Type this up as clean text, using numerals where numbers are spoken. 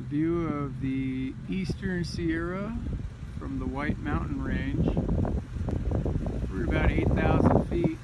view of the Eastern Sierra from the White Mountain Range. We're at about 8,000 feet.